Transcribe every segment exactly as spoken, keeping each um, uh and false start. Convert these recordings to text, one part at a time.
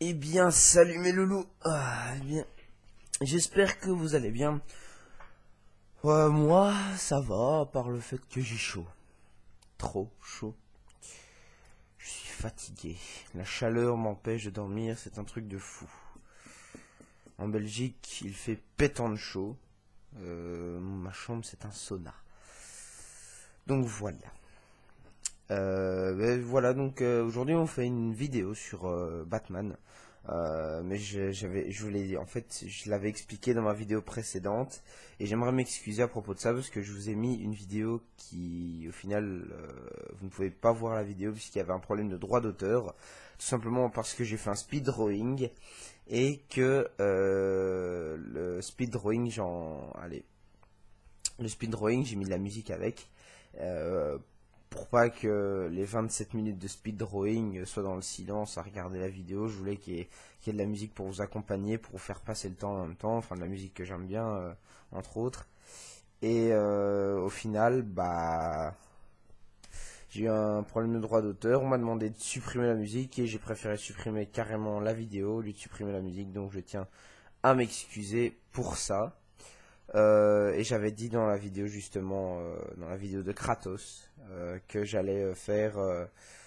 Eh bien, salut mes loulous. Ah, eh bien, j'espère que vous allez bien. Ouais, moi, ça va, par le fait que j'ai chaud. Trop chaud. Je suis fatigué. La chaleur m'empêche de dormir, c'est un truc de fou. En Belgique, il fait pétant de chaud. Euh, ma chambre, c'est un sauna. Donc voilà. Euh, ben voilà, donc euh, aujourd'hui on fait une vidéo sur euh, Batman. Euh, mais je- j'avais, je voulais, en fait, je l'avais expliqué dans ma vidéo précédente et j'aimerais m'excuser à propos de ça parce que je vous ai mis une vidéo qui, au final, euh, vous ne pouvez pas voir la vidéo puisqu'il y avait un problème de droit d'auteur, tout simplement parce que j'ai fait un speed drawing et que euh, le speed drawing, j'en, allez, le speed drawing, j'ai mis de la musique avec. Euh, pour pas que les vingt-sept minutes de speed drawing soient dans le silence à regarder la vidéo, je voulais qu'il y ait, qu'il y ait de la musique pour vous accompagner, pour vous faire passer le temps en même temps, enfin de la musique que j'aime bien, euh, entre autres. Et euh, au final, bah, j'ai eu un problème de droit d'auteur, on m'a demandé de supprimer la musique et j'ai préféré supprimer carrément la vidéo au lieu de supprimer la musique, donc je tiens à m'excuser pour ça. Euh, et j'avais dit dans la vidéo justement, euh, dans la vidéo de Kratos, euh, que j'allais euh, faire euh,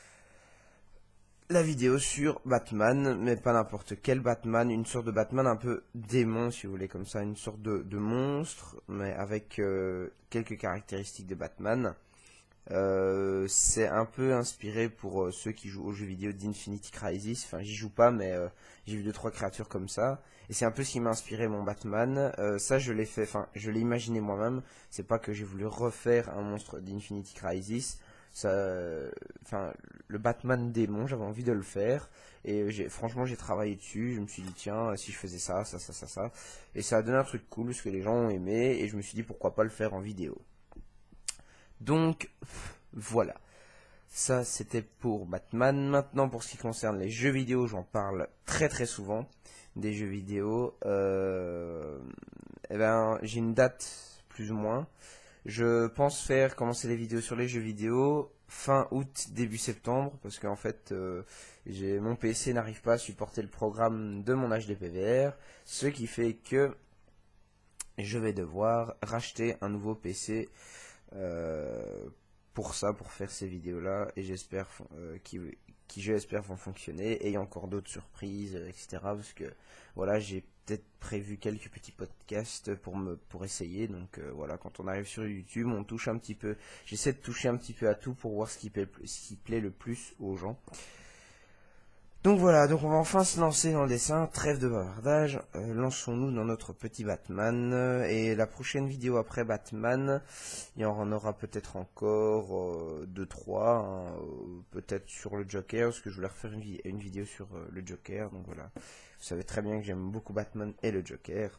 la vidéo sur Batman, mais pas n'importe quel Batman, une sorte de Batman un peu démon si vous voulez, comme ça, une sorte de, de monstre, mais avec euh, quelques caractéristiques de Batman. Euh, c'est un peu inspiré pour euh, ceux qui jouent aux jeux vidéo d'Infinity Crisis. Enfin, j'y joue pas, mais euh, j'ai vu deux trois créatures comme ça. Et c'est un peu ce qui m'a inspiré mon Batman. Euh, ça, je l'ai fait, enfin, je l'ai imaginé moi-même. C'est pas que j'ai voulu refaire un monstre d'Infinity Crisis. Ça, euh, enfin, le Batman démon, j'avais envie de le faire. Et j'ai, franchement, j'ai travaillé dessus. Je me suis dit, tiens, si je faisais ça, ça, ça, ça, ça. Et ça a donné un truc cool, parce que les gens ont aimé. Et je me suis dit, pourquoi pas le faire en vidéo. Donc, voilà. Ça, c'était pour Batman. Maintenant, pour ce qui concerne les jeux vidéo, j'en parle très très souvent. Des jeux vidéo. Euh, eh ben, j'ai une date, plus ou moins. Je pense faire commencer les vidéos sur les jeux vidéo fin août, début septembre. Parce qu'en fait, euh, j'ai, mon P C n'arrive pas à supporter le programme de mon H D P V R. Ce qui fait que je vais devoir racheter un nouveau P C. Euh, pour ça, pour faire ces vidéos-là, et j'espère euh, qui, qui je l'espère vont fonctionner, et il y a encore d'autres surprises, et cetera. Parce que voilà, j'ai peut-être prévu quelques petits podcasts pour me pour essayer. Donc euh, voilà, quand on arrive sur YouTube, on touche un petit peu. J'essaie de toucher un petit peu à tout pour voir ce qui plaît, ce qui plaît le plus aux gens. Donc voilà, donc on va enfin se lancer dans le dessin, trêve de bavardage, euh, lançons-nous dans notre petit Batman, euh, et la prochaine vidéo après Batman, il y en aura peut-être encore euh, deux trois, hein, euh, peut-être sur le Joker, parce que je voulais refaire une, vi une vidéo sur euh, le Joker, donc voilà, vous savez très bien que j'aime beaucoup Batman et le Joker,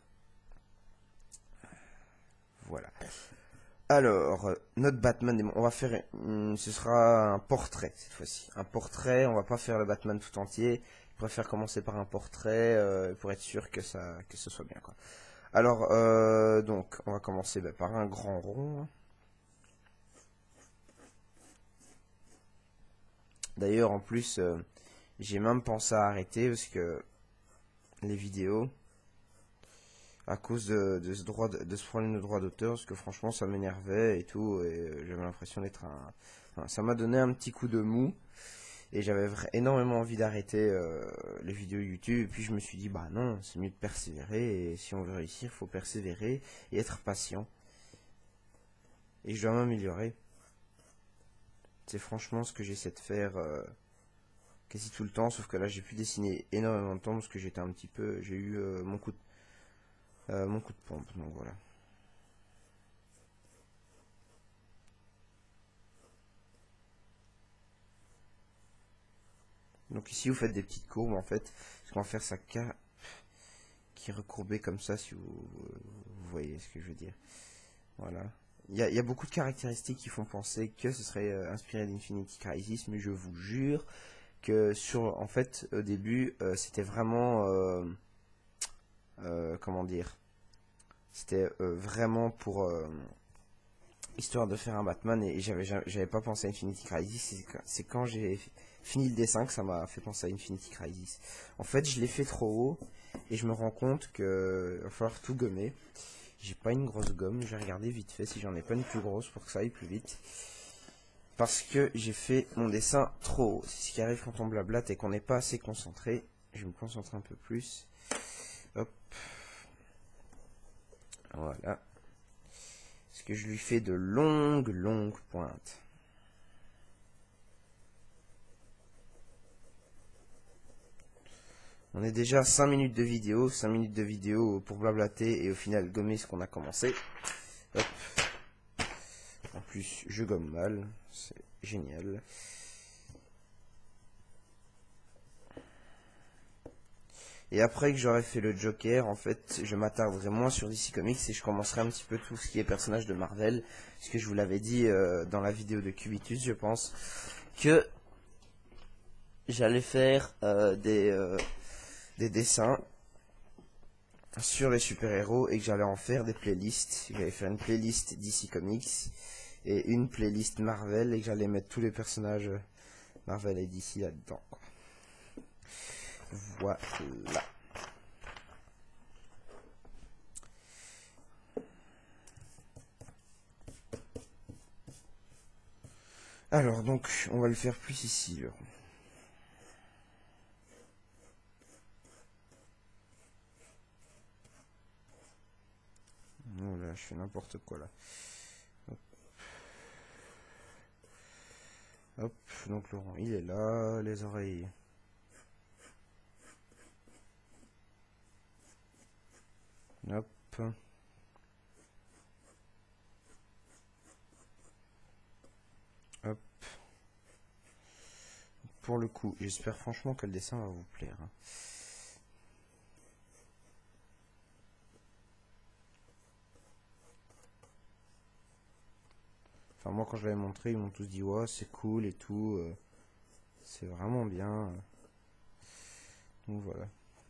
voilà. Alors, euh, notre Batman, on va faire, une, ce sera un portrait cette fois-ci. Un portrait, on va pas faire le Batman tout entier. Je préfère commencer par un portrait euh, pour être sûr que ça, que ce soit bien quoi. Alors, euh, donc, on va commencer bah, par un grand rond. D'ailleurs, en plus, euh, j'ai même pensé à arrêter parce que les vidéos, à cause de, de ce droit de, de ce problème de droit d'auteur, parce que franchement ça m'énervait et tout, et euh, j'avais l'impression d'être un, enfin, ça m'a donné un petit coup de mou, et j'avais énormément envie d'arrêter euh, les vidéos YouTube, et puis je me suis dit bah non, c'est mieux de persévérer, et si on veut réussir, il faut persévérer et être patient, et je dois m'améliorer. C'est franchement ce que j'essaie de faire euh, quasi tout le temps, sauf que là j'ai pu dessiner énormément de temps parce que j'étais un petit peu, j'ai eu euh, mon coup de Euh, mon coup de pompe, donc voilà. Donc ici vous faites des petites courbes en fait, ce qu'on va faire ça qui est recourbé comme ça si vous, vous voyez ce que je veux dire. Voilà. Il y a, y a beaucoup de caractéristiques qui font penser que ce serait euh, inspiré d'Infinity Crisis, mais je vous jure que sur, en fait, au début, euh, c'était vraiment, euh, euh, comment dire, c'était euh, vraiment pour, euh, histoire de faire un Batman, et j'avais j'avais pas pensé à Infinity Crisis. C'est quand j'ai fini le dessin que ça m'a fait penser à Infinity Crisis. En fait, je l'ai fait trop haut et je me rends compte que va falloir tout gommer. J'ai pas une grosse gomme, je vais regarder vite fait si j'en ai pas une plus grosse pour que ça aille plus vite. Parce que j'ai fait mon dessin trop haut. C'est ce qui arrive quand on blablate et qu'on n'est pas assez concentré. Je vais me concentrer un peu plus. Hop. Voilà. Parce que je lui fais de longues, longues pointes. On est déjà à cinq minutes de vidéo. cinq minutes de vidéo pour blablater et au final gommer ce qu'on a commencé. Hop. En plus, je gomme mal. C'est génial. Et après que j'aurai fait le Joker, en fait, je m'attarderai moins sur D C Comics et je commencerai un petit peu tout ce qui est personnage de Marvel. Parce que je vous l'avais dit euh, dans la vidéo de Cubitus, je pense, que j'allais faire euh, des, euh, des dessins sur les super-héros et que j'allais en faire des playlists. J'allais faire une playlist D C Comics et une playlist Marvel et que j'allais mettre tous les personnages Marvel et D C là-dedans. Voilà. Alors, donc, on va le faire plus ici. Là. Non, là, je fais n'importe quoi, là. Hop. Hop, donc Laurent, il est là, les oreilles. Hop. Hop. Pour le coup, j'espère franchement que le dessin va vous plaire. Hein. Enfin, moi, quand je l'avais montré, ils m'ont tous dit, ouais, c'est cool et tout. Euh, c'est vraiment bien. Donc voilà.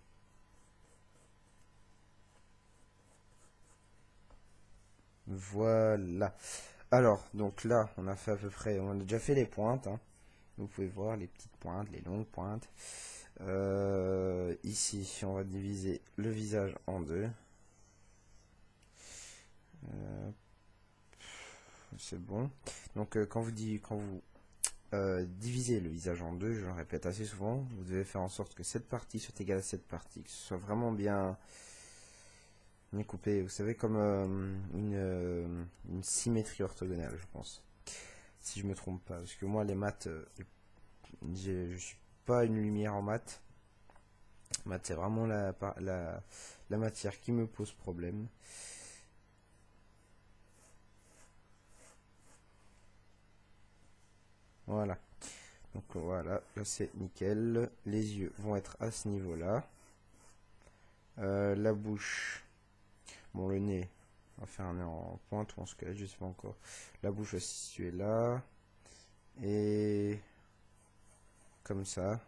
Voilà. Alors, donc là, on a fait à peu près, on a déjà fait les pointes. Hein. Vous pouvez voir les petites pointes, les longues pointes. Euh, ici, on va diviser le visage en deux. Euh, c'est bon. Donc, euh, quand vous, dit, quand vous euh, divisez le visage en deux, je le répète assez souvent, vous devez faire en sorte que cette partie soit égale à cette partie, que ce soit vraiment bien... coupé, vous savez, comme euh, une, euh, une symétrie orthogonale, je pense. Si je me trompe pas, parce que moi, les maths, euh, je suis pas une lumière en maths. Maths, c'est vraiment la, la, la matière qui me pose problème. Voilà. Donc voilà, là c'est nickel. Les yeux vont être à ce niveau-là. Euh, la bouche. Bon, le nez, on va faire un nez en pointe ou en squelette, je sais pas encore. La bouche va se situer là. Et comme ça.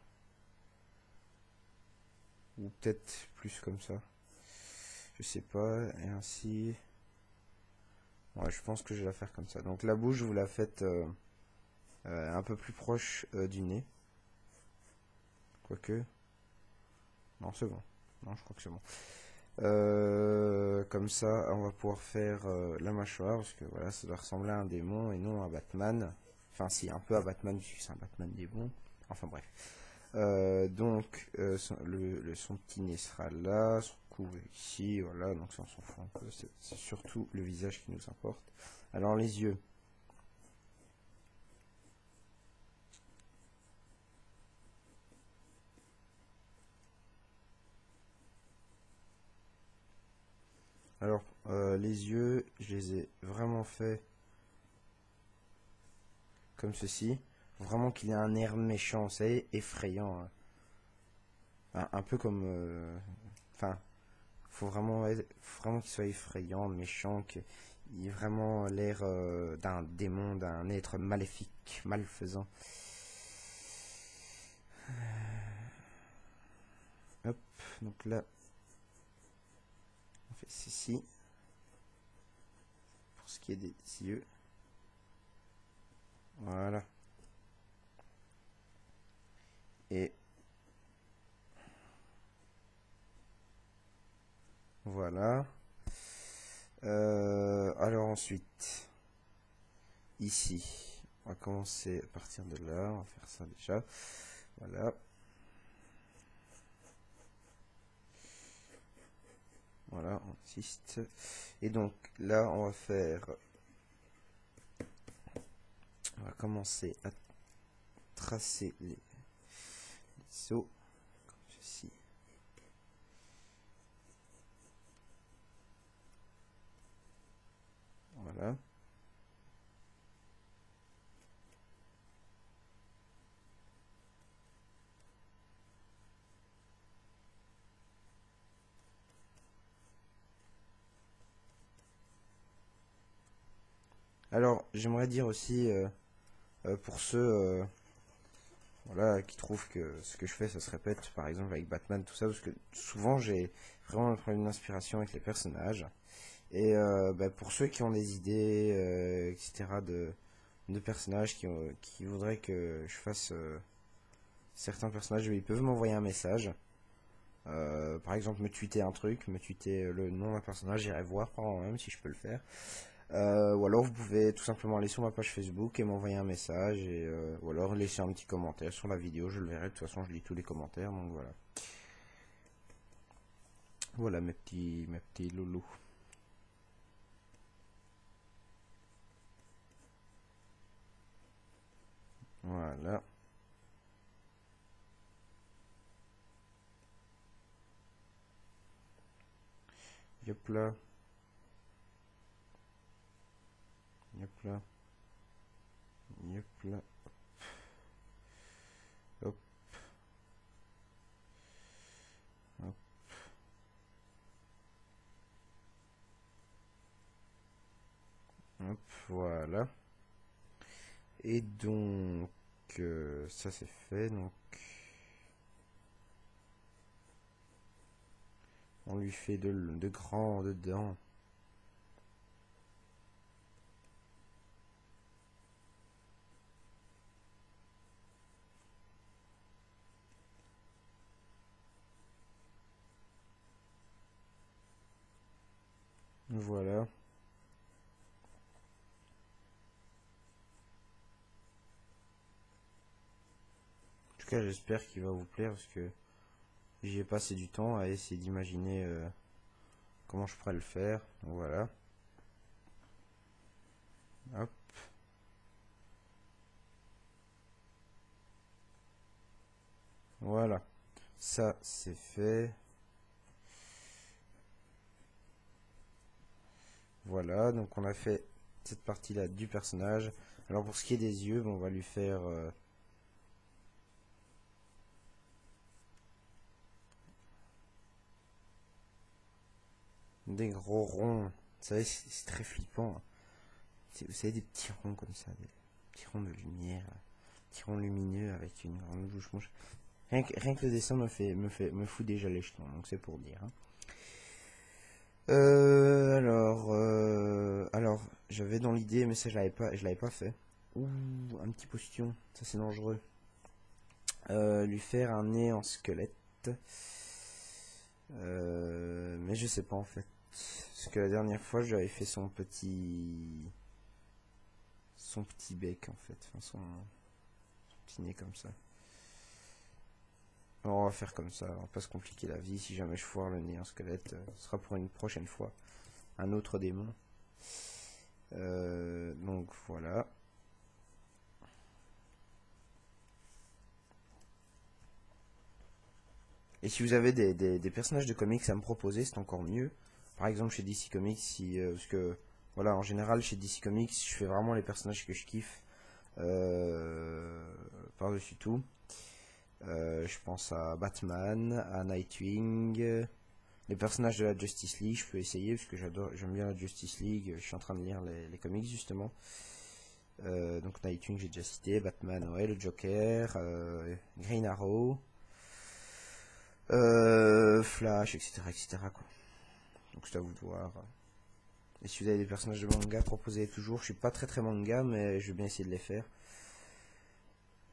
Ou peut-être plus comme ça. Je sais pas. Et ainsi. Ouais, je pense que je vais la faire comme ça. Donc la bouche, vous la faites euh, euh, un peu plus proche euh, du nez. Quoique. Non, c'est bon. Non, je crois que c'est bon. Euh, comme ça, on va pouvoir faire euh, la mâchoire, parce que voilà, ça doit ressembler à un démon et non à Batman. Enfin, si, un peu à Batman, puisque c'est un Batman démon. Enfin, bref. Euh, donc, euh, son, le, le, son petit nez sera là, son cou ici, voilà, donc ça on s'en fout un peu. C'est surtout le visage qui nous importe. Alors, les yeux. Alors, euh, les yeux, je les ai vraiment fait comme ceci. Vraiment qu'il ait un air méchant, vous savez, effrayant. Hein. Un, un peu comme... Euh, enfin, faut vraiment, faut vraiment qu'il soit effrayant, méchant, qu'il ait vraiment l'air euh, d'un démon, d'un être maléfique, malfaisant. Hop, donc là, on fait ceci. Pour ce qui est des yeux. Voilà. Et voilà. Euh, alors ensuite, ici, on va commencer à partir de là. On va faire ça déjà. Voilà. Voilà, on insiste. Et donc là, on va faire... On va commencer à tracer les, les os, comme ceci. Voilà. Alors, j'aimerais dire aussi, euh, euh, pour ceux euh, voilà, qui trouvent que ce que je fais, ça se répète, par exemple avec Batman, tout ça, parce que souvent j'ai vraiment un problème d'inspiration avec les personnages. Et euh, bah, pour ceux qui ont des idées, euh, et cetera, de, de personnages qui, ont- qui voudraient que je fasse euh, certains personnages, ils peuvent m'envoyer un message. Euh, par exemple, me tweeter un truc, me tweeter le nom d'un personnage, j'irai voir par moi-même si je peux le faire. Euh, ou alors vous pouvez tout simplement aller sur ma page Facebook et m'envoyer un message, et, euh, ou alors laisser un petit commentaire sur la vidéo, je le verrai, de toute façon je lis tous les commentaires, donc voilà. Voilà mes petits, mes petits loulous. Voilà. Yop là. Yop là. Yop là. Hop. Hop. Hop. Voilà. Et donc, euh, ça c'est fait. Donc, on lui fait de, de grand dedans. Voilà. En tout cas, j'espère qu'il va vous plaire parce que j'y ai passé du temps à essayer d'imaginer euh, comment je pourrais le faire. Donc voilà. Hop. Voilà. Ça, c'est fait. Voilà. Donc on a fait cette partie-là du personnage. Alors pour ce qui est des yeux, bon, on va lui faire... euh, des gros ronds. Vous savez, c'est c'est très flippant, hein. C'est- Vous savez, des petits ronds comme ça, des petits ronds de lumière, là. Petits ronds lumineux avec une grande bouche. Moi, je- Rien que, rien que le dessin me fait, me fait, me fout déjà les jetons, donc c'est pour dire, hein. Euh, alors, euh, alors, j'avais dans l'idée, mais ça je l'avais pas, je l'avais pas fait. Ouh, un petit postillon, ça c'est dangereux. Euh, lui faire un nez en squelette. Euh, mais je sais pas en fait. Parce que la dernière fois, je lui avais fait son petit, son petit bec en fait, enfin, son, son petit nez comme ça. Alors, on va faire comme ça, on va pas se compliquer la vie. Si jamais je foire le nez en squelette, euh, ce sera pour une prochaine fois. Un autre démon. Euh, donc voilà. Et si vous avez des, des- des personnages de comics à me proposer, c'est encore mieux. Par exemple chez D C Comics, si, euh, parce que voilà, en général chez D C Comics, je fais vraiment les personnages que je kiffe euh, par-dessus tout. Euh, je pense à Batman, à Nightwing, euh, les personnages de la Justice League, je peux essayer parce que j'adore, j'aime bien la Justice League. Je suis en train de lire les, les comics justement. Euh, donc Nightwing j'ai déjà cité, Batman, ouais, le Joker, euh, Green Arrow, euh, Flash, et cetera, et cetera quoi. Donc c'est à vous de voir. Et si vous avez des personnages de manga, proposez toujours. Je suis pas très très manga, mais je vais bien essayer de les faire.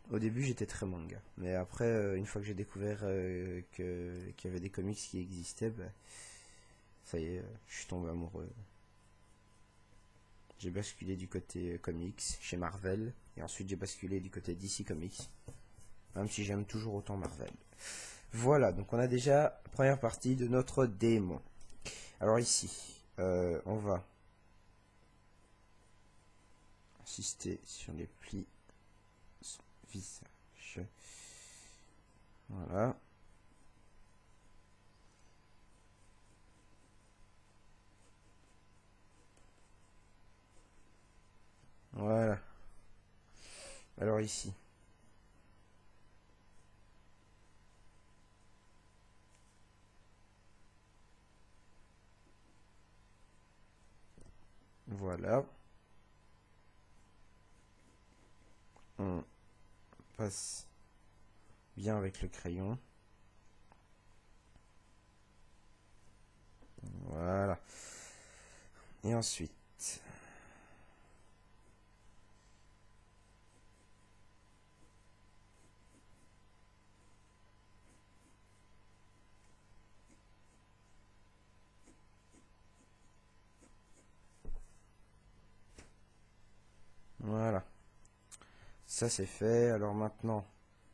Au début, j'étais très manga. Mais après, euh, une fois que j'ai découvert euh, que, qu'il y avait des comics qui existaient, bah, ça y est, euh, je suis tombé amoureux. J'ai basculé du côté euh, comics chez Marvel. Et ensuite, j'ai basculé du côté D C Comics. Même si j'aime toujours autant Marvel. Voilà, donc on a déjà la première partie de notre démon. Alors ici, euh, on va insister sur les plis de son visage. Voilà. Voilà. Alors ici. Voilà. On passe bien avec le crayon. Voilà. Et ensuite, voilà. Ça c'est fait. Alors maintenant,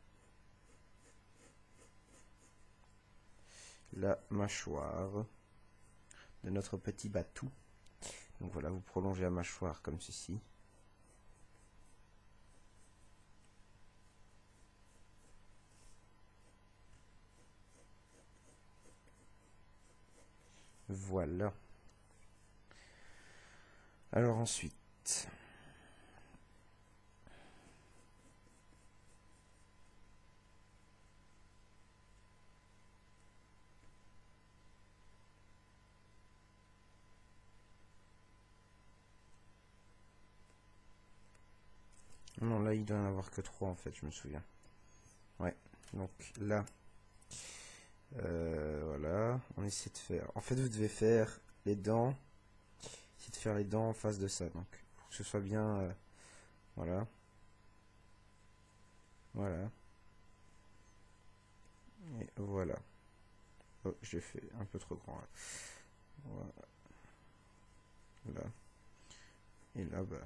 la mâchoire de notre petit batou. Donc voilà, vous prolongez la mâchoire comme ceci. Voilà. Alors ensuite, non, là il doit en avoir que trois en fait, je me souviens. Ouais, donc là, euh, voilà, on essaie de faire. En fait, vous devez faire les dents, essayer de faire les dents en face de ça, donc pour que ce soit bien, euh, voilà, voilà, et voilà. Oh, j'ai fait un peu trop grand là. Voilà. Là. Et là, bah.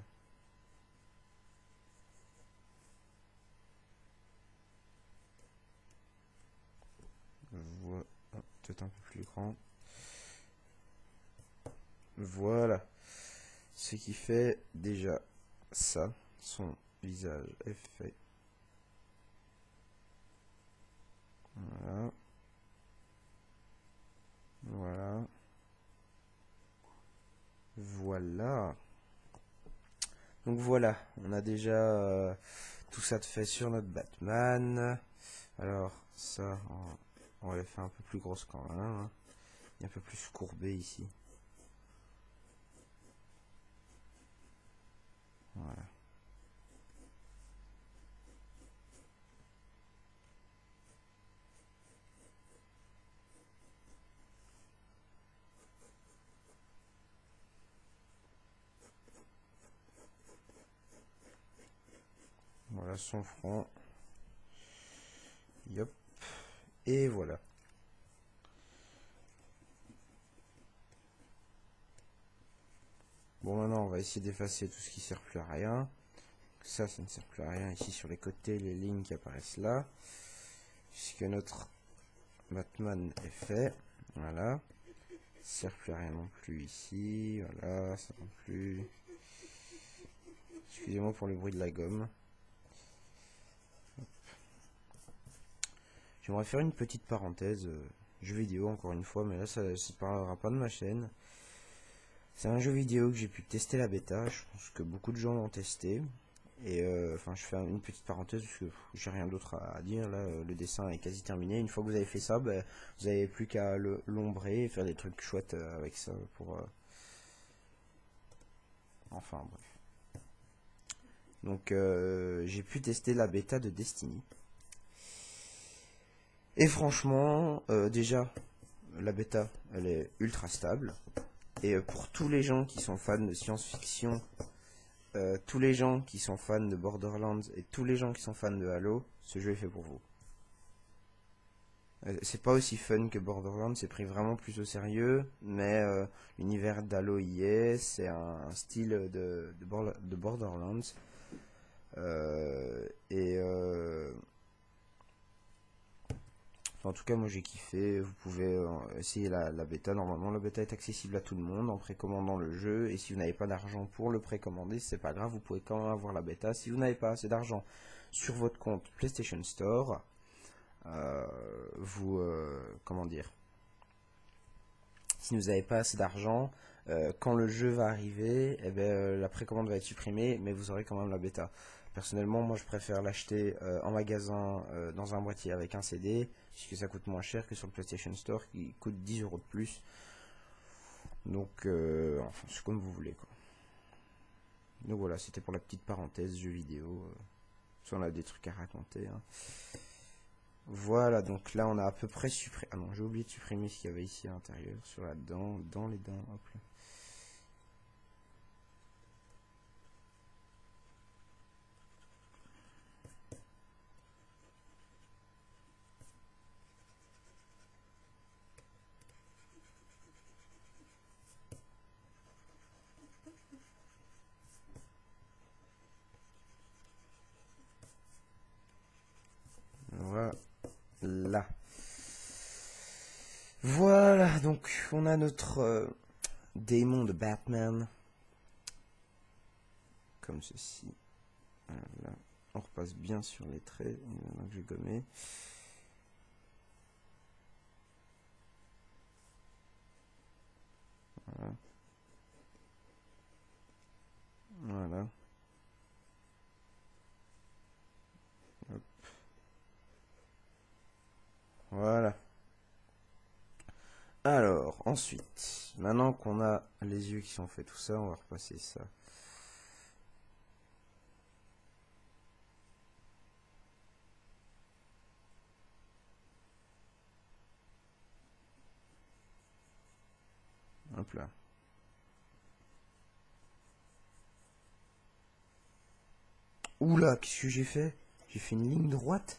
Voilà. Peut-être un peu plus grand. Voilà. Ce qui fait déjà ça. Son visage est fait. Voilà. Voilà. Voilà. Donc voilà, on a déjà euh, tout ça de fait sur notre Batman. Alors ça, on, on va le faire un peu plus grosse quand même. Hein. Il est un peu plus courbé ici. Voilà. Voilà son front. Yop. Et voilà. Bon, maintenant on va essayer d'effacer tout ce qui sert plus à rien. Ça, ça ne sert plus à rien ici sur les côtés, les lignes qui apparaissent là. Puisque notre Batman est fait. Voilà. Ça sert plus à rien non plus ici. Voilà, ça non plus. Excusez-moi pour le bruit de la gomme. J'aimerais faire une petite parenthèse. Euh, jeu vidéo encore une fois, mais là ça ne parlera pas de ma chaîne. C'est un jeu vidéo que j'ai pu tester la bêta. Je pense que beaucoup de gens l'ont testé. Et euh, enfin, je fais une petite parenthèse parce que j'ai rien d'autre à dire. Là, le dessin est quasi terminé. Une fois que vous avez fait ça, ben, vous n'avez plus qu'à l'ombrer et faire des trucs chouettes avec ça pour. Euh... Enfin, bref. Donc, euh, j'ai pu tester la bêta de Destiny. Et franchement, euh, déjà, la bêta, elle est ultra stable. Et euh, pour tous les gens qui sont fans de science-fiction, euh, tous les gens qui sont fans de Borderlands et tous les gens qui sont fans de Halo, ce jeu est fait pour vous. Euh, c'est pas aussi fun que Borderlands, c'est pris vraiment plus au sérieux, mais euh, l'univers d'Halo y est, c'est un, un style de, de, de Borderlands. Euh, et euh, en tout cas, moi j'ai kiffé. Vous pouvez euh, essayer la, la bêta. Normalement, la bêta est accessible à tout le monde en précommandant le jeu. Et si vous n'avez pas d'argent pour le précommander, c'est pas grave, vous pouvez quand même avoir la bêta. Si vous n'avez pas assez d'argent sur votre compte PlayStation Store, euh, vous, euh, comment dire, si vous n'avez pas assez d'argent, euh, quand le jeu va arriver, eh ben, euh, la précommande va être supprimée, mais vous aurez quand même la bêta. Personnellement, moi je préfère l'acheter euh, en magasin euh, dans un boîtier avec un C D, puisque ça coûte moins cher que sur le PlayStation Store qui coûte dix euros de plus. Donc, euh, enfin, c'est comme vous voulez quoi. Donc voilà, c'était pour la petite parenthèse jeux vidéo. Euh, si on a des trucs à raconter. Hein. Voilà, donc là on a à peu près supprimé. Ah non, j'ai oublié de supprimer ce qu'il y avait ici à l'intérieur, sur la dent, dans les dents. Hop là. Voilà. Voilà, donc on a notre euh, démon de Batman. Comme ceci. Voilà. On repasse bien sur les traits. Maintenant que j'ai gommé. Voilà. Voilà. Hop. Voilà. Alors, ensuite, maintenant qu'on a les yeux qui sont faits, tout ça, on va repasser ça. Hop là. Oula, qu'est-ce que j'ai fait? J'ai fait une ligne droite.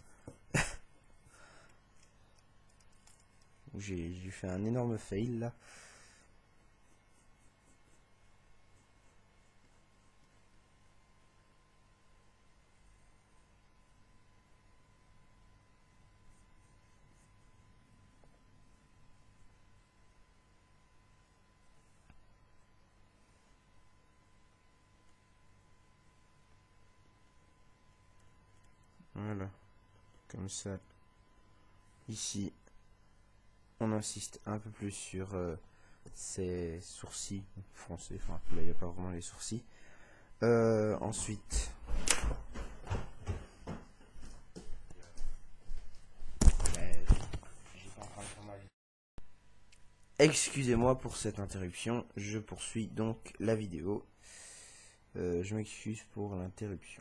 J'ai fait un énorme fail là. Voilà. Comme ça. Ici, on insiste un peu plus sur euh, ses sourcils foncés. Enfin, là, il n'y a pas vraiment les sourcils. Euh, ensuite... Excusez-moi pour cette interruption, je poursuis donc la vidéo. Euh, je m'excuse pour l'interruption.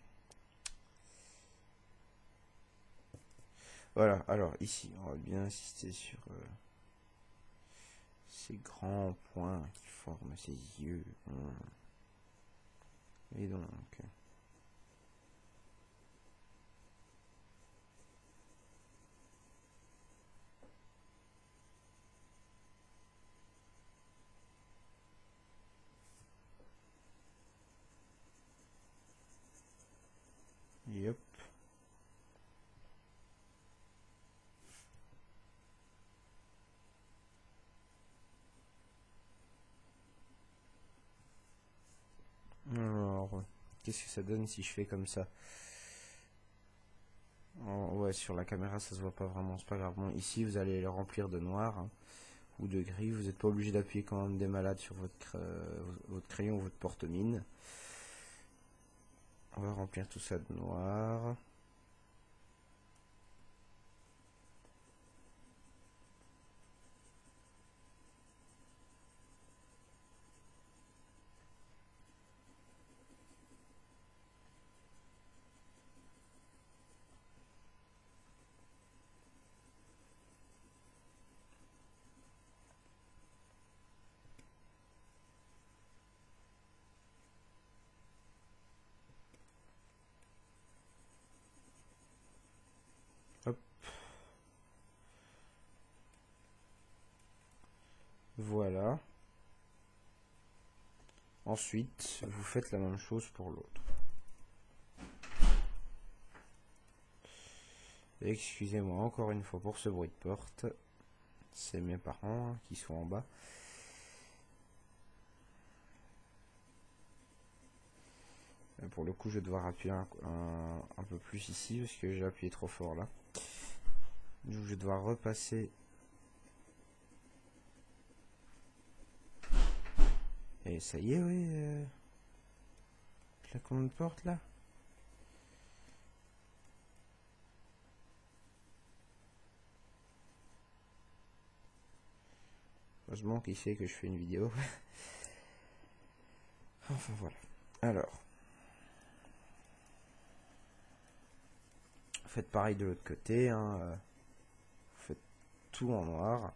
Voilà, alors ici, on va bien insister sur euh, ces grands points qui forment ses yeux. Et donc... Yep. Alors, qu'est-ce que ça donne si je fais comme ça? Oh, ouais, sur la caméra ça se voit pas vraiment, c'est pas grave. Bon, ici vous allez le remplir de noir hein, ou de gris. Vous n'êtes pas obligé d'appuyer quand même des malades sur votre, euh, votre crayon ou votre porte-mine. On va remplir tout ça de noir. Voilà. Ensuite, vous faites la même chose pour l'autre. Excusez-moi encore une fois pour ce bruit de porte. C'est mes parents hein, qui sont en bas. Et pour le coup, je vais devoir appuyer un, un, un peu plus ici parce que j'ai appuyé trop fort là. Donc je vais devoir repasser. Et ça y est, oui. Euh, la commande porte là. Heureusement qu'il sait que je fais une vidéo. Enfin voilà. Alors. Faites pareil de l'autre côté. Hein. Faites tout en noir.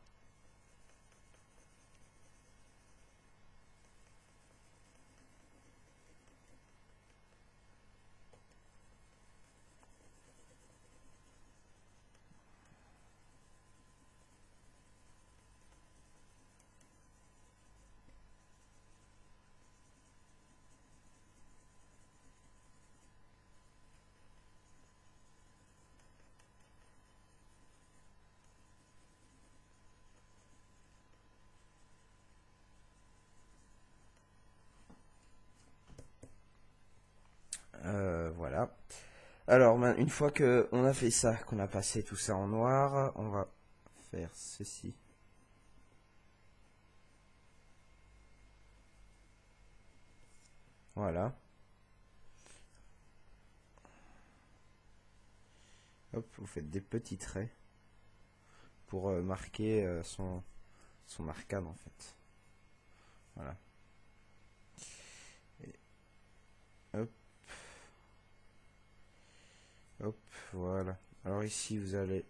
Euh, voilà. Alors, une fois que on a fait ça, qu'on a passé tout ça en noir, on va faire ceci. Voilà. Hop, vous faites des petits traits pour euh, marquer euh, son, son arcade en fait. Voilà. Et hop. Hop, voilà. Alors ici, vous allez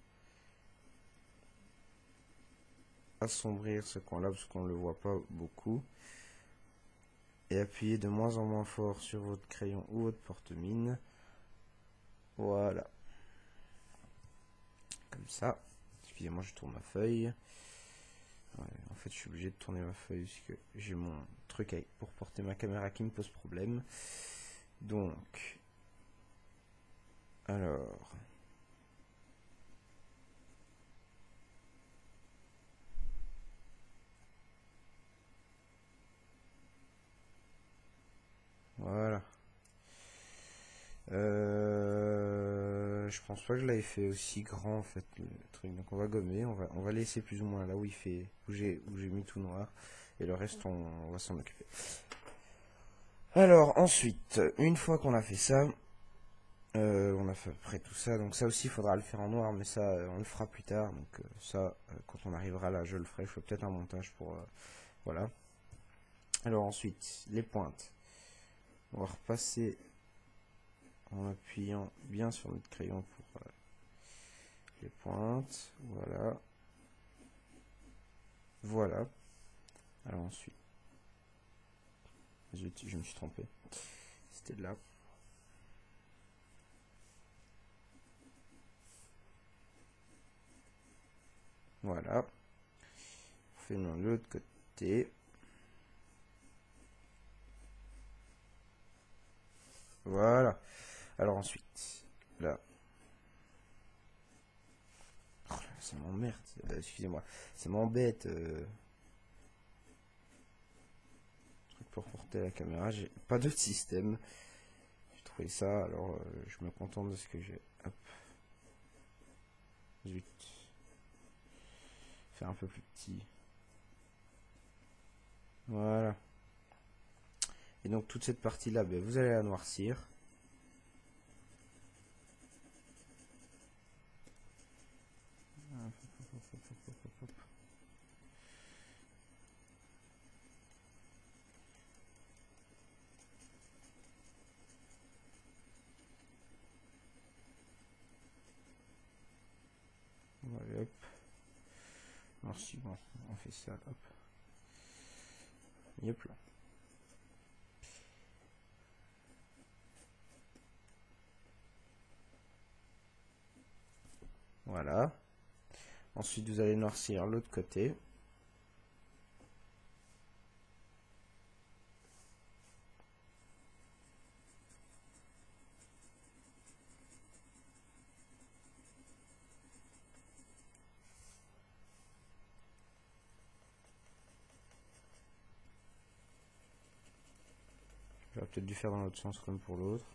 assombrir ce coin-là parce qu'on ne le voit pas beaucoup. Et appuyer de moins en moins fort sur votre crayon ou votre porte-mine. Voilà. Comme ça. Excusez-moi, je tourne ma feuille. Ouais, en fait, je suis obligé de tourner ma feuille parce que j'ai mon truc avec, pour porter ma caméra qui me pose problème. Donc, alors... Voilà. Euh, je pense pas que je l'avais fait aussi grand en fait le truc. Donc on va gommer, on va on va laisser plus ou moins là où il fait où j'ai où j'ai mis tout noir et le reste on, on va s'en occuper. Alors ensuite, une fois qu'on a fait ça, euh, on a fait après tout ça. Donc ça aussi il faudra le faire en noir, mais ça euh, on le fera plus tard. Donc euh, ça euh, quand on arrivera là, je le ferai. Je ferai peut-être un montage pour euh, voilà. Alors ensuite les pointes. On va repasser en appuyant bien sur notre crayon pour euh, les pointes, voilà, voilà. Alors ensuite, je, je me suis trompé, c'était là. Voilà, on fait de l'autre côté. Voilà. Alors ensuite, là. Oh là, ça m'emmerde. Euh, Excusez-moi. Ça m'embête. Euh... Truc pour porter la caméra. J'ai pas d'autre système. J'ai trouvé ça. Alors euh, je me contente de ce que j'ai. Hop. Zut. Faire un peu plus petit. Voilà. Et donc toute cette partie là, ben, vous allez la noircir. Voilà, hop. Alors si bon, on fait ça, hop. Yep là. Voilà. Ensuite, vous allez noircir l'autre côté. J'aurais peut-être dû faire dans l'autre sens comme pour l'autre.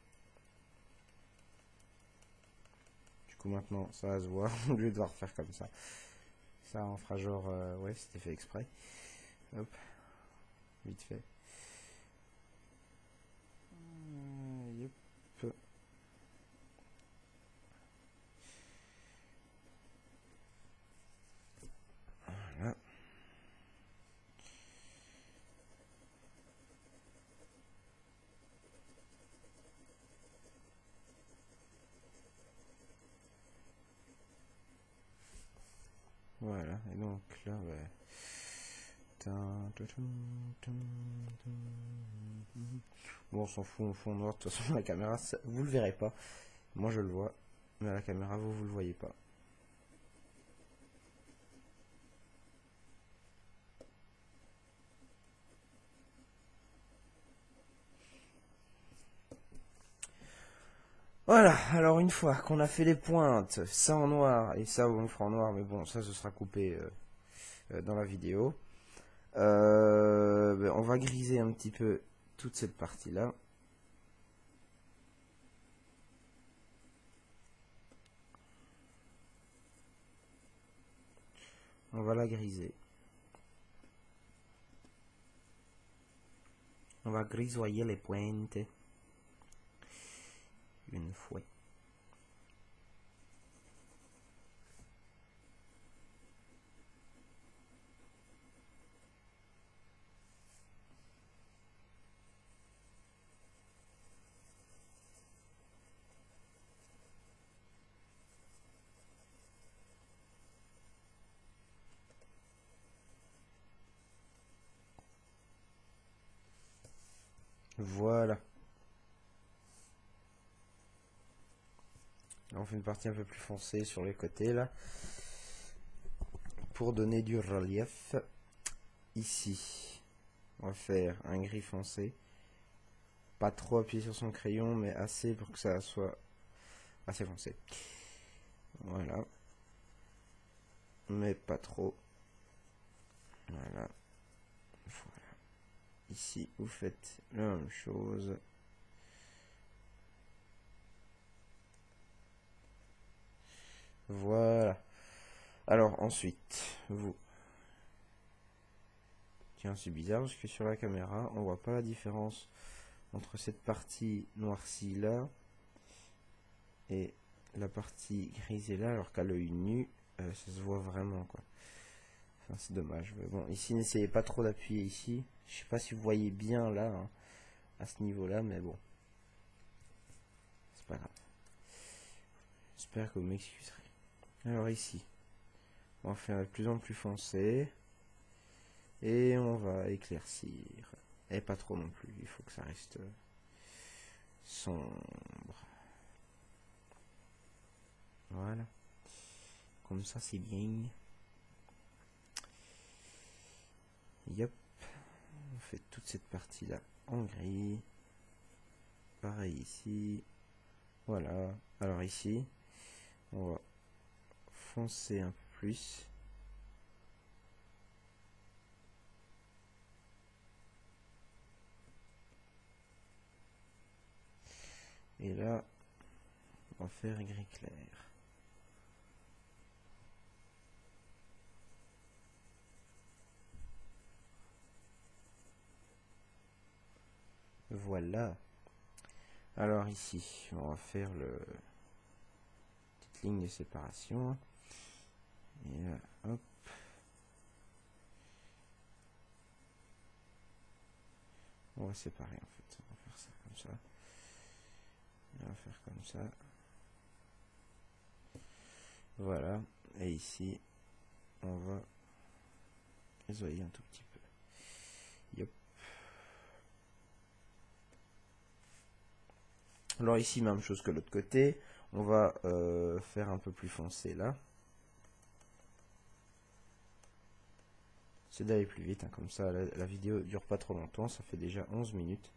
Du coup maintenant ça va se voir, au lieu de devoir faire comme ça. Ça on fera genre, euh, ouais c'était fait exprès. Hop, vite fait. Euh, yep. Voilà. Voilà, et donc là, ouais. Bon, on s'en fout, on fond noir. De toute façon, la caméra, ça, vous le verrez pas. Moi, je le vois, mais à la caméra, vous, vous le voyez pas. Voilà, alors une fois qu'on a fait les pointes, ça en noir, et ça on le fera en noir, mais bon, ça, ce sera coupé euh, euh, dans la vidéo. Euh, ben, on va griser un petit peu toute cette partie-là. On va la griser. On va grisoyer les pointes. Une fois. Voilà. Là, on fait une partie un peu plus foncée sur les côtés là. Pour donner du relief. Ici, on va faire un gris foncé. Pas trop appuyer sur son crayon, mais assez pour que ça soit assez foncé. Voilà. Mais pas trop. Voilà. Voilà. Ici, vous faites la même chose. Voilà. Alors ensuite, vous... Tiens, c'est bizarre parce que sur la caméra, on voit pas la différence entre cette partie noircie là et la partie grisée là, alors qu'à l'œil nu, euh, ça se voit vraiment quoi. Enfin, c'est dommage. Mais bon, ici, n'essayez pas trop d'appuyer ici. Je sais pas si vous voyez bien là, hein, à ce niveau-là, mais bon. C'est pas grave. J'espère que vous m'excuserez. Alors ici, on va faire de plus en plus foncé. Et on va éclaircir. Et pas trop non plus, il faut que ça reste sombre. Voilà. Comme ça, c'est bien. Yep. On fait toute cette partie-là en gris. Pareil ici. Voilà. Alors ici, on va foncer un peu plus. Et là, on va faire gris clair. Voilà. Alors ici, on va faire le petite ligne de séparation. Et là, hop. On va séparer en fait. On va faire ça comme ça. Et on va faire comme ça. Voilà. Et ici, on va grisoyer un tout petit peu. Yep. Alors ici, même chose que l'autre côté. On va euh, faire un peu plus foncé là. C'est d'aller plus vite, hein, comme ça la, la vidéo dure pas trop longtemps, ça fait déjà onze minutes.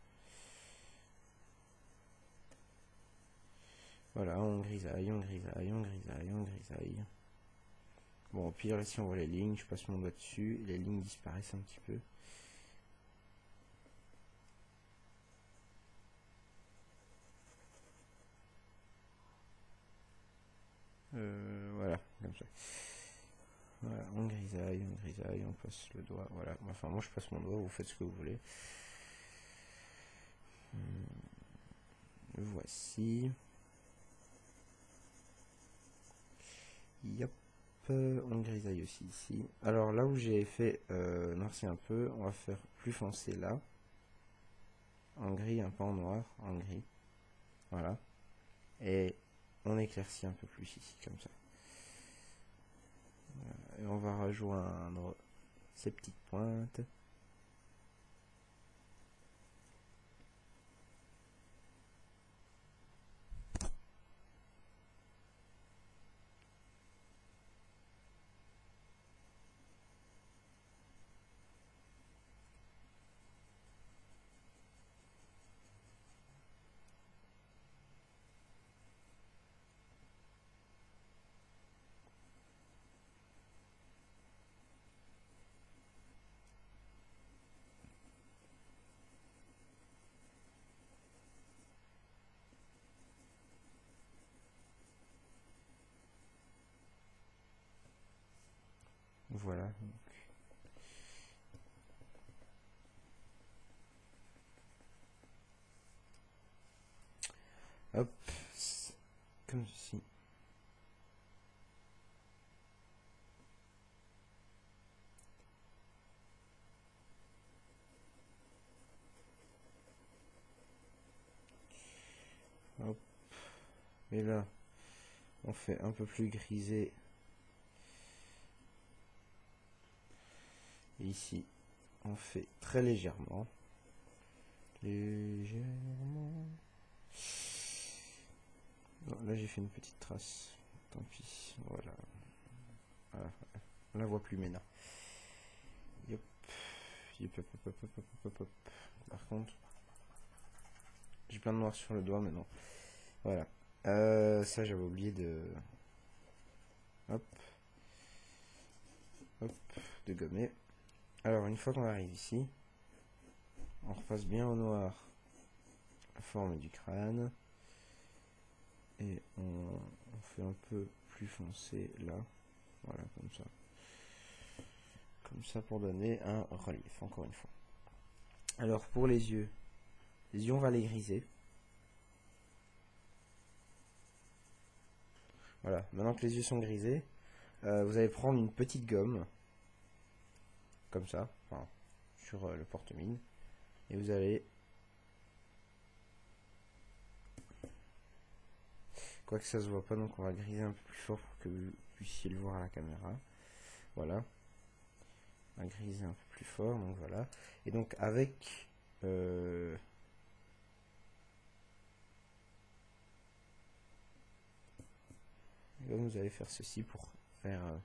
Voilà, on grisaille, on grisaille, on grisaille, on grisaille. Bon, au pire, là, si on voit les lignes, je passe mon doigt dessus, les lignes disparaissent un petit peu. comme ça. Voilà, on grisaille, on grisaille, on passe le doigt, voilà. Enfin, moi je passe mon doigt, vous faites ce que vous voulez. Voici. Yep. On grisaille aussi ici. Alors là où j'ai fait euh, noircir un peu, on va faire plus foncé là. En gris, un peu en noir, en gris. Voilà. Et on éclaircit un peu plus ici, comme ça. Voilà. Et on va rejoindre ces petites pointes. Voilà. Hop, comme ceci. Hop. Et là, on fait un peu plus grisé. Et ici, on fait très légèrement. Légèrement. Non, là j'ai fait une petite trace. Tant pis. Voilà. Voilà. On la voit plus maintenant. Yep. Yep, hop, hop, hop, hop, hop, hop. Par contre, j'ai plein de noir sur le doigt maintenant. Voilà. Euh, ça j'avais oublié de. Hop. Hop. De gommer. Alors une fois qu'on arrive ici, on repasse bien au noir la forme du crâne. Et on, on fait un peu plus foncé là. Voilà, comme ça. Comme ça pour donner un relief, encore une fois. Alors pour les yeux, les yeux on va les griser. Voilà, maintenant que les yeux sont grisés, euh, vous allez prendre une petite gomme, comme ça, enfin, sur euh, le porte-mine, et vous allez, quoique ça se voit pas, donc on va griser un peu plus fort pour que vous puissiez le voir à la caméra. Voilà, on va griser un peu plus fort, donc voilà. Et donc avec euh, et donc vous allez faire ceci pour faire euh,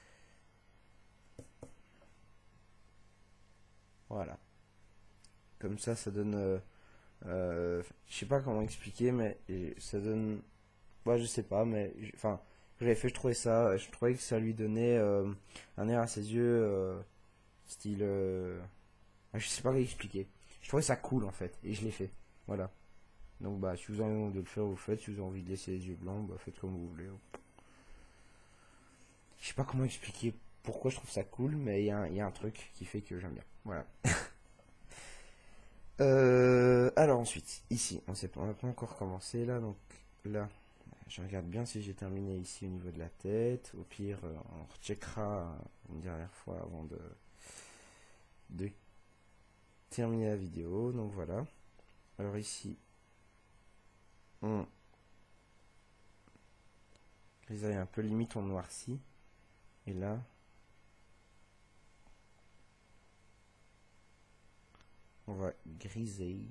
voilà, comme ça ça donne euh, euh, je sais pas comment expliquer, mais ça donne, moi je sais pas, mais enfin j'avais fait, je trouvais ça, je trouvais que ça lui donnait euh, un air à ses yeux euh, style euh, je sais pas comment expliquer, je trouvais ça cool en fait et je l'ai fait, voilà. Donc bah si vous avez envie de le faire, vous faites. Si vous avez envie de laisser les yeux blancs, bah faites comme vous voulez. Je sais pas comment expliquer pourquoi je trouve ça cool, mais il y, y a un truc qui fait que j'aime bien. Voilà. euh, alors ensuite, ici, on sait, on n'a pas encore commencé là, donc là, je regarde bien si j'ai terminé ici au niveau de la tête. Au pire, on recheckera une dernière fois avant de, de terminer la vidéo. Donc voilà. Alors ici, on grisaille un peu, limite on noircit. Et là, on va griser.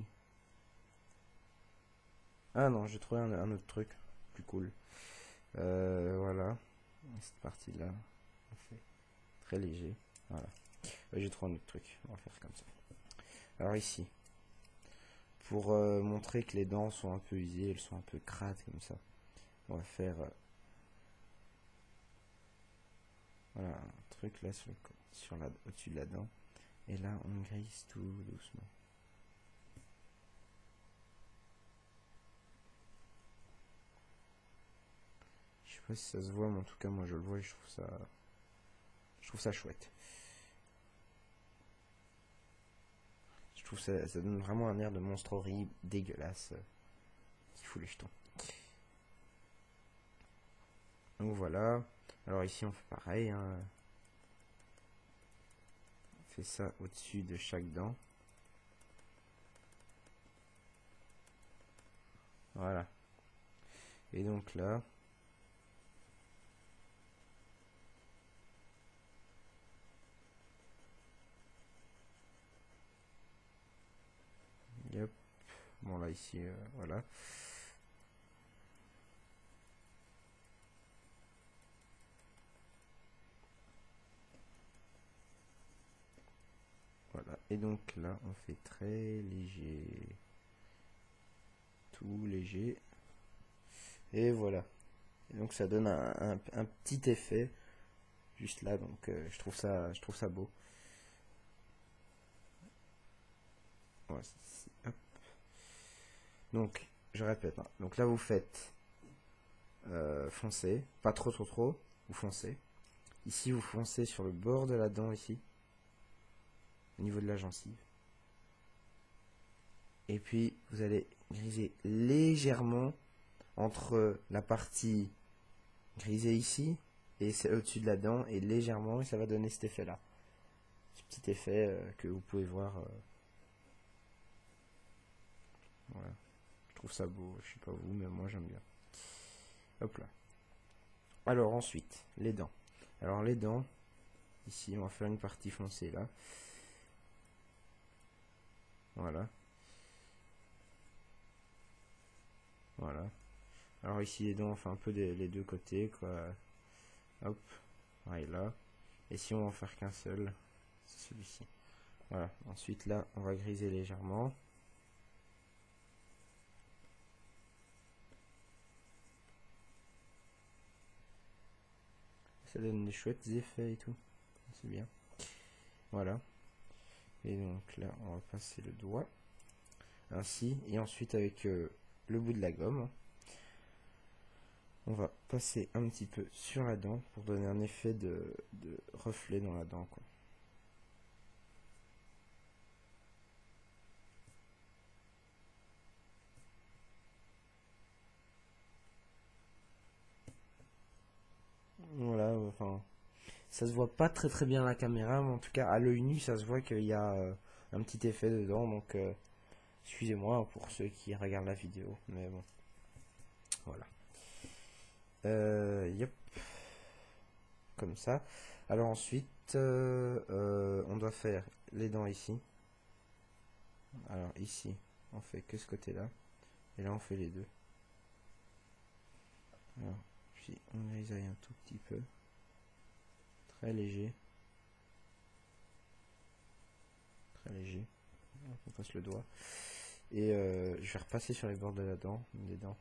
Ah non, j'ai trouvé un, un autre truc plus cool. Euh, voilà, cette partie-là, on fait très léger. Voilà, ouais, j'ai trouvé un autre truc. On va faire comme ça. Alors ici, pour euh, montrer que les dents sont un peu usées, elles sont un peu crades comme ça, on va faire euh, voilà un truc là sur, sur la au-dessus de la dent. Et là, on grise tout doucement. Je sais pas si ça se voit, mais en tout cas moi je le vois et je trouve ça je trouve ça chouette. Je trouve ça, ça donne vraiment un air de monstre horrible, dégueulasse, euh, qui fout les jetons. Donc voilà. Alors ici on fait pareil, hein. On fait ça au-dessus de chaque dent. Voilà. Et donc là, yep. Bon là ici, euh, voilà. Voilà. Et donc là, on fait très léger. Tout léger. Et voilà. Et donc ça donne un, un, un petit effet juste là. Donc euh, je trouve ça, je trouve ça beau. Ouais, hop. Donc je répète. Hein. Donc là vous faites euh, foncer, pas trop trop trop. Vous foncez. Ici vous foncez sur le bord de la dent ici, au niveau de la gencive. Et puis vous allez griser légèrement entre la partie grisée ici et c'est au-dessus de la dent, et légèrement, et ça va donner cet effet là, ce petit effet euh, que vous pouvez voir. Euh, voilà, je trouve ça beau, je sais pas vous, mais moi j'aime bien. Hop là. Alors ensuite les dents. Alors les dents, ici on va faire une partie foncée là. Voilà. Voilà. Alors ici les dents, on fait un peu des, les deux côtés quoi. Hop, pareil là. Et si on va en faire qu'un seul, c'est celui-ci. Voilà. Ensuite là, on va griser légèrement. Ça donne des chouettes effets et tout. C'est bien. Voilà. Et donc là, on va passer le doigt. Ainsi. Et ensuite avec euh, le bout de la gomme, on va passer un petit peu sur la dent pour donner un effet de, de reflet dans la dent, quoi. Voilà, enfin, ça se voit pas très très bien à la caméra, mais en tout cas à l'œil nu, ça se voit qu'il y a euh, un petit effet dedans, donc euh, excusez-moi pour ceux qui regardent la vidéo, mais bon, voilà. Euh, yep, comme ça. Alors ensuite, euh, euh, on doit faire les dents ici. Alors ici, on fait que ce côté-là, et là on fait les deux. Alors, puis on grisaille un tout petit peu, très léger, très léger. On passe le doigt et euh, je vais repasser sur les bords de la dent, des dents.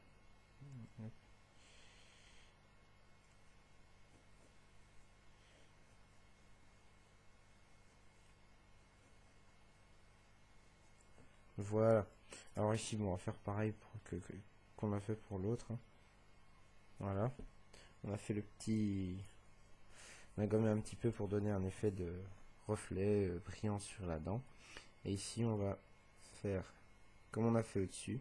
Voilà. Alors ici, bon, on va faire pareil pour que qu'on a fait pour l'autre. Hein. Voilà. On a fait le petit, on a gommé un petit peu pour donner un effet de reflet euh, brillant sur la dent. Et ici, on va faire comme on a fait au-dessus.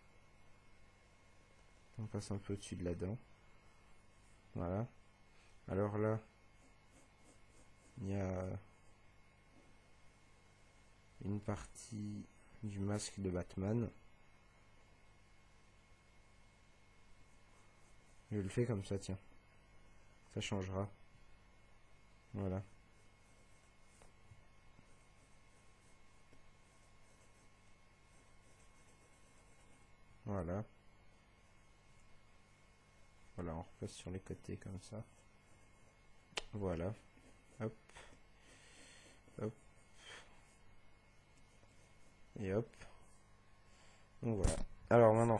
On passe un peu au-dessus de la dent. Voilà. Alors là, il y a une partie du masque de Batman. Je le fais comme ça, tiens. Ça changera. Voilà. Voilà. Voilà, on repasse sur les côtés comme ça. Voilà. Hop. Hop. Et hop. Donc voilà. Alors maintenant.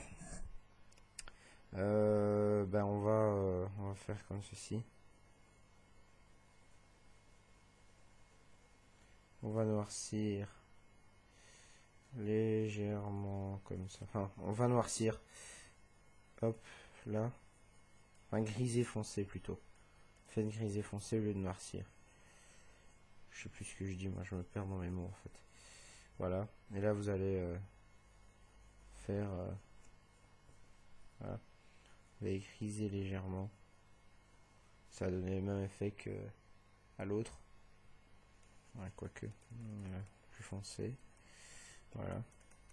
Euh, ben on va, euh, on va faire comme ceci. On va noircir légèrement comme ça. Enfin, on va noircir. Hop, là. Enfin, grisé foncé plutôt. Faites grisé foncé au lieu de noircir. Je sais plus ce que je dis, moi je me perds dans mes mots en fait. Voilà. Et là vous allez euh, faire... Euh, voilà. Vous allez griser légèrement. Ça va donner le même effet que à l'autre. Ouais, quoique. Voilà. Plus foncé. Voilà.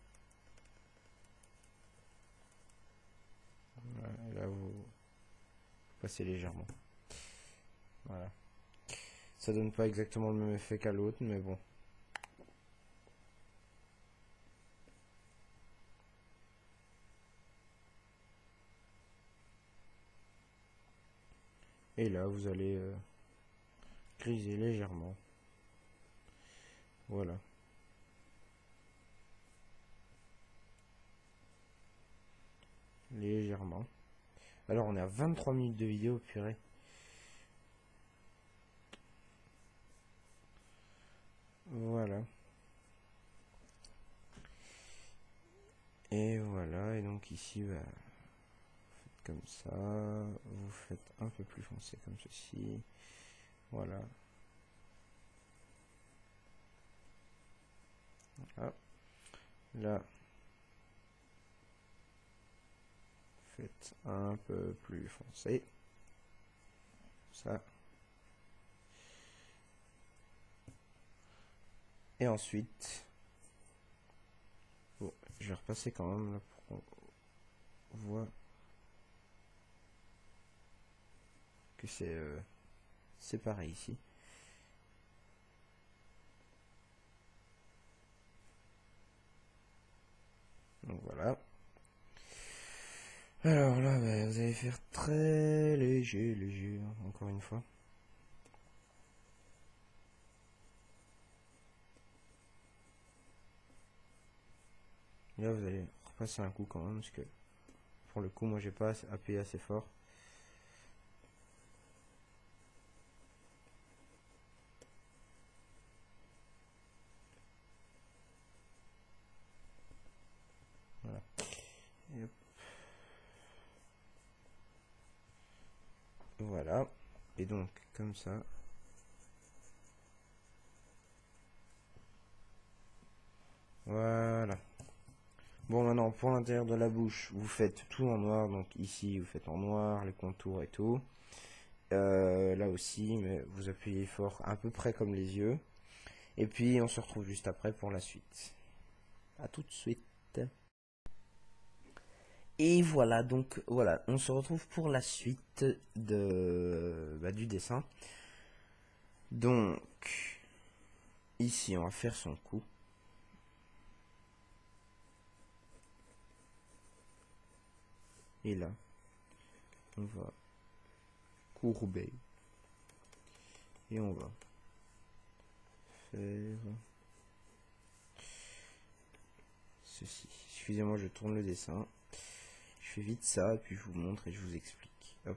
Voilà. Et là vous passez légèrement. Voilà. Ça donne pas exactement le même effet qu'à l'autre, mais bon. Et là, vous allez euh, griser légèrement. Voilà. Légèrement. Alors, on est à vingt-trois minutes de vidéo, purée. Voilà. Et voilà. Et donc ici, bah, comme ça. Vous faites un peu plus foncé comme ceci. Voilà. Voilà. Là. Faites un peu plus foncé. Ça. Et ensuite, bon, je vais repasser quand même là pour qu'on voit que c'est euh, c'est pareil ici. Donc voilà. Alors là, bah, vous allez faire très léger, léger, encore une fois. Et là, vous allez repasser un coup quand même, parce que pour le coup, moi, j'ai pas appuyé assez fort. Voilà. Et hop. Voilà. Et donc, comme ça. Voilà. Bon, maintenant, pour l'intérieur de la bouche, vous faites tout en noir. Donc ici, vous faites en noir, les contours et tout. Euh, là aussi, mais vous appuyez fort, à peu près comme les yeux. Et puis, on se retrouve juste après pour la suite. À tout de suite. Et voilà, donc voilà, on se retrouve pour la suite de, bah, du dessin. Donc, ici, on va faire son cou. Et là, on va courber. Et on va faire ceci. Excusez-moi, je tourne le dessin. Je fais vite ça, et puis je vous montre et je vous explique. Hop.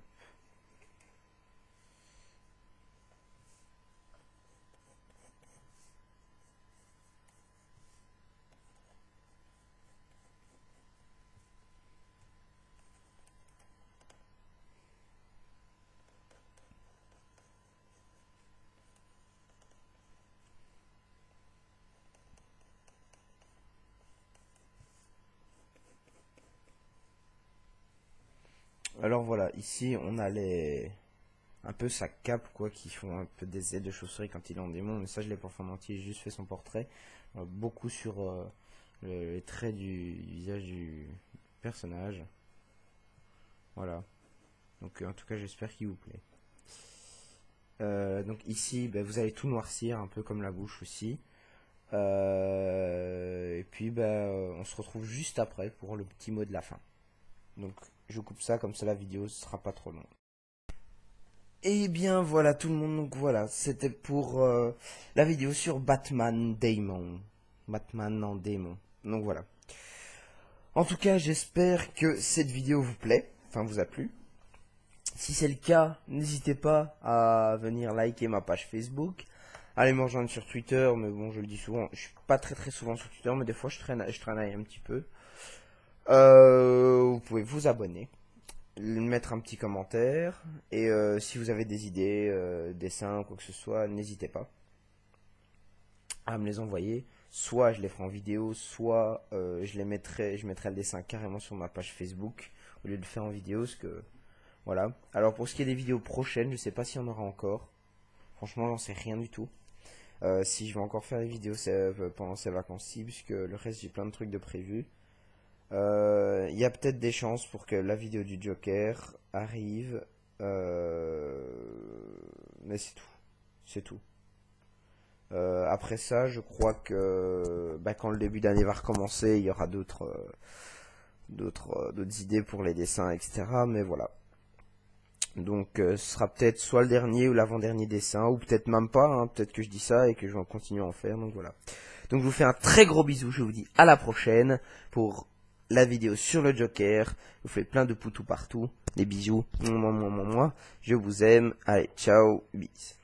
Alors voilà, ici on a les un peu sa cape quoi, qui font un peu des aides de chauve-souris quand il est en démon, mais ça je l'ai pas fait en entier, j'ai juste fait son portrait, euh, beaucoup sur euh, le, les traits du, du visage du personnage. Voilà, donc euh, en tout cas j'espère qu'il vous plaît. Euh, donc ici bah, vous allez tout noircir, un peu comme la bouche aussi. Euh, et puis bah, on se retrouve juste après pour le petit mot de la fin. Donc je coupe ça, comme ça la vidéo sera pas trop longue. Et bien voilà tout le monde, donc voilà, c'était pour euh, la vidéo sur Batman Damon. Batman en démon. Donc voilà. En tout cas, j'espère que cette vidéo vous plaît, enfin vous a plu. Si c'est le cas, n'hésitez pas à venir liker ma page Facebook. Allez me rejoindre sur Twitter, mais bon, je le dis souvent, je suis pas très très souvent sur Twitter, mais des fois je traîne, je traîne un petit peu. Euh, vous pouvez vous abonner. mettre un petit commentaire. Et euh, si vous avez des idées, euh, dessins ou quoi que ce soit, n'hésitez pas à me les envoyer. Soit je les ferai en vidéo, soit euh, je les mettrai, je mettrai le dessin carrément sur ma page Facebook au lieu de le faire en vidéo, parce que voilà. Alors pour ce qui est des vidéos prochaines, je sais pas s'il y en aura encore. Franchement, j'en sais rien du tout. Euh, si je vais encore faire des vidéos pendant ces vacances-ci, puisque le reste j'ai plein de trucs de prévus. Il euh, y a peut-être des chances pour que la vidéo du Joker arrive, euh, mais c'est tout, c'est tout. Euh, après ça, je crois que bah, quand le début d'année va recommencer, il y aura d'autres, euh, d'autres, euh, d'autres idées pour les dessins, et cetera. Mais voilà. Donc, euh, ce sera peut-être soit le dernier ou l'avant-dernier dessin, ou peut-être même pas. Hein, peut-être que je dis ça et que je vais continuer à en faire. Donc voilà. Donc, je vous fais un très gros bisou. Je vous dis à la prochaine pour la vidéo sur le Joker. Je vous fais plein de poutous partout. Des bisous. Moi, moi, moi, moi. Je vous aime. Allez, ciao. Bis.